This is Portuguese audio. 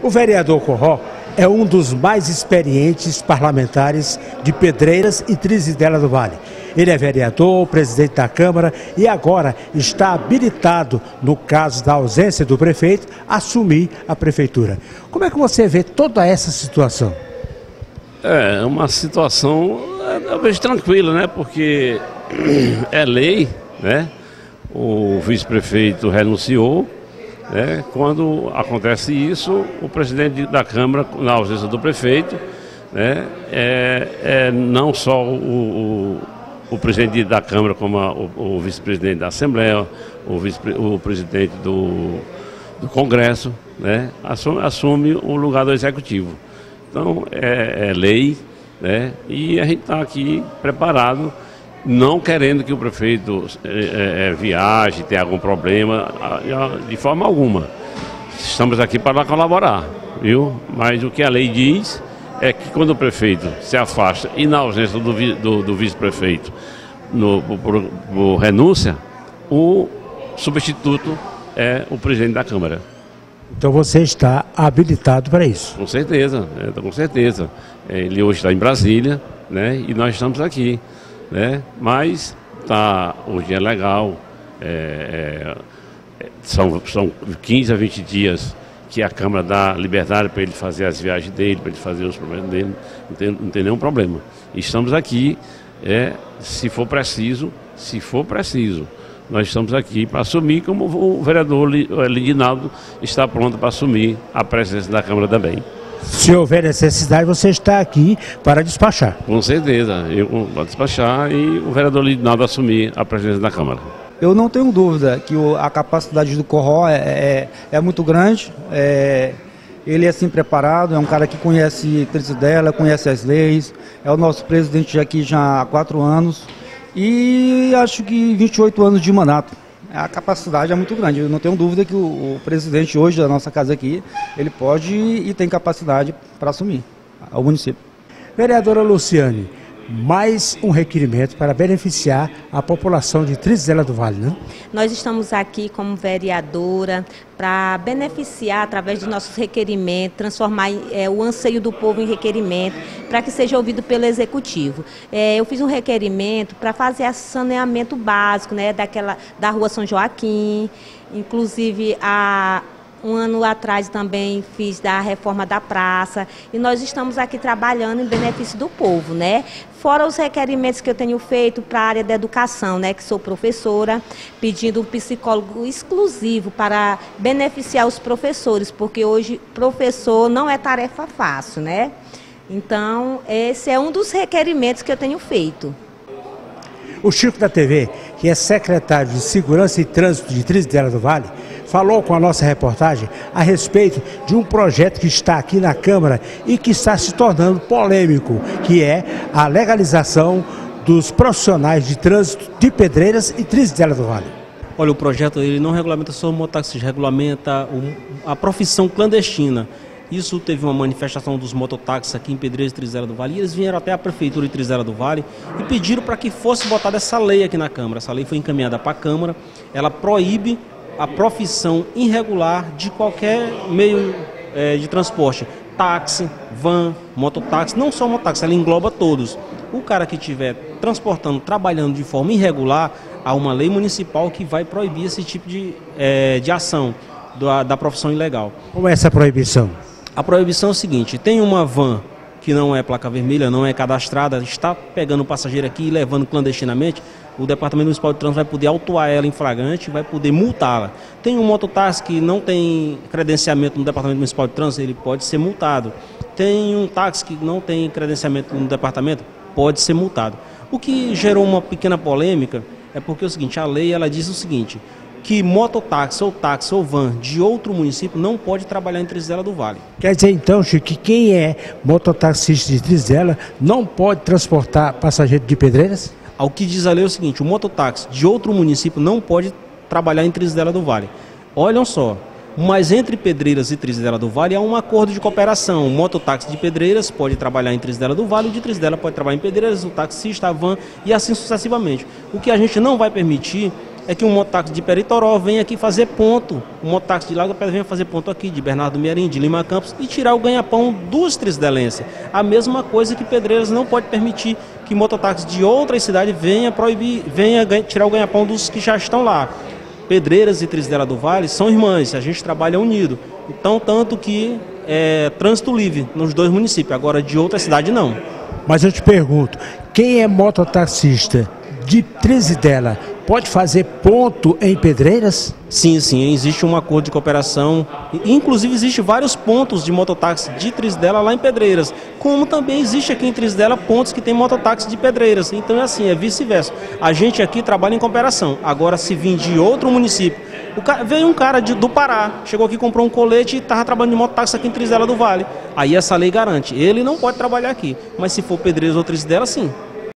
O vereador Corró é um dos mais experientes parlamentares de Pedreiras e Trizidela do Vale. Ele é vereador, presidente da Câmara e agora está habilitado, no caso da ausência do prefeito, a assumir a prefeitura. Como é que você vê toda essa situação? É uma situação, talvez tranquila, né? Porque é lei, né? O vice-prefeito renunciou, né? Quando acontece isso, o presidente da Câmara, na ausência do prefeito, né? Não só o presidente da Câmara, como o vice-presidente da Assembleia, o presidente do Congresso, né? Assume o lugar do Executivo. Então, é lei, né? E a gente está aqui preparado, não querendo que o prefeito viaje, tenha algum problema, de forma alguma. Estamos aqui para colaborar, viu? Mas o que a lei diz é que quando o prefeito se afasta e na ausência do vice-prefeito por renúncia, o substituto é o presidente da Câmara. Então você está habilitado para isso? Com certeza, com certeza. Ele hoje está em Brasília, né? E nós estamos aqui, né? Mas o dia é legal, são 15 a 20 dias que a Câmara dá liberdade para ele fazer as viagens dele, para ele fazer os problemas dele, não tem nenhum problema. Estamos aqui, se for preciso, nós estamos aqui para assumir, como o vereador Lidinaldo está pronto para assumir a presidência da Câmara também. Se houver necessidade, você está aqui para despachar? Com certeza, eu vou despachar e o vereador Lidinaldo assumir a presidência da Câmara. Eu não tenho dúvida que a capacidade do Corró é muito grande. Ele é assim preparado, é um cara que conhece Trizidela, conhece as leis, é o nosso presidente aqui já há 4 anos. E acho que 28 anos de mandato. A capacidade é muito grande. Eu não tenho dúvida que o presidente hoje da nossa casa aqui, ele pode e tem capacidade para assumir ao município. Vereadora Luciane, mais um requerimento para beneficiar a população de Trizidela do Vale, né? Nós estamos aqui como vereadora para beneficiar através dos nossos requerimentos, transformar o anseio do povo em requerimento, para que seja ouvido pelo Executivo. Eu fiz um requerimento para fazer saneamento básico, né, da Rua São Joaquim, inclusive um ano atrás também fiz da reforma da praça e nós estamos aqui trabalhando em benefício do povo, né? Fora os requerimentos que eu tenho feito para a área da educação, né? Que sou professora, pedindo um psicólogo exclusivo para beneficiar os professores, porque hoje professor não é tarefa fácil, né? Então, esse é um dos requerimentos que eu tenho feito. O Chico da TV, que é secretário de Segurança e Trânsito de Trizidela do Vale, falou com a nossa reportagem a respeito de um projeto que está aqui na Câmara e que está se tornando polêmico, que é a legalização dos profissionais de trânsito de Pedreiras e Trizidela do Vale. Olha, o projeto ele não regulamenta só o mototáxi, regulamenta a profissão clandestina. Isso teve uma manifestação dos mototáxis aqui em Pedreiras e Trizidela do Vale. E eles vieram até a Prefeitura de Trizidela do Vale e pediram para que fosse botada essa lei aqui na Câmara. Essa lei foi encaminhada para a Câmara. Ela proíbe a profissão irregular de qualquer meio de transporte. Táxi, van, mototáxi, não só mototáxi, ela engloba todos. O cara que estiver transportando, trabalhando de forma irregular, há uma lei municipal que vai proibir esse tipo de ação da profissão ilegal. Como é essa proibição? A proibição é o seguinte: tem uma van que não é placa vermelha, não é cadastrada, está pegando o passageiro aqui e levando clandestinamente, o Departamento Municipal de Trânsito vai poder autuar ela em flagrante, vai poder multá-la. Tem um mototáxi que não tem credenciamento no Departamento Municipal de Trânsito, ele pode ser multado. Tem um táxi que não tem credenciamento no departamento, pode ser multado. O que gerou uma pequena polêmica é porque é o seguinte: a lei ela diz o seguinte, que mototáxi ou van de outro município não pode trabalhar em Trizidela do Vale. Quer dizer então, Chico, que quem é mototaxista de Trizidela não pode transportar passageiro de Pedreiras? Ao que diz a lei é o seguinte: o mototáxi de outro município não pode trabalhar em Trizidela do Vale. Olham só, mas entre Pedreiras e Trizidela do Vale há um acordo de cooperação. O mototáxi de Pedreiras pode trabalhar em Trizidela do Vale, o de Trizidela pode trabalhar em Pedreiras, o taxista, a van e assim sucessivamente. O que a gente não vai permitir é que um mototáxi de Peritoró venha aqui fazer ponto, um mototáxi de Lagoa da Pedra venha fazer ponto aqui, de Bernardo Mearim, de Lima Campos, e tirar o ganha-pão dos trizelenses. A mesma coisa que Pedreiras não pode permitir que mototáxi de outras cidades venha tirar o ganha-pão dos que já estão lá. Pedreiras e Trizedela do Vale são irmãs, a gente trabalha unido. Então, tanto que é trânsito livre nos dois municípios, agora de outra cidade não. Mas eu te pergunto, quem é mototaxista de Trizedela pode fazer ponto em Pedreiras? Sim, sim, existe um acordo de cooperação, inclusive existe vários pontos de mototáxi de Trizedela lá em Pedreiras, como também existe aqui em Trizedela pontos que tem mototáxi de Pedreiras, então é assim, é vice-versa. A gente aqui trabalha em cooperação, agora se vir de outro município, veio um cara do Pará, chegou aqui, comprou um colete e estava trabalhando de mototáxi aqui em Trizedela do Vale, aí essa lei garante, ele não pode trabalhar aqui, mas se for Pedreiras ou Trizedela, sim.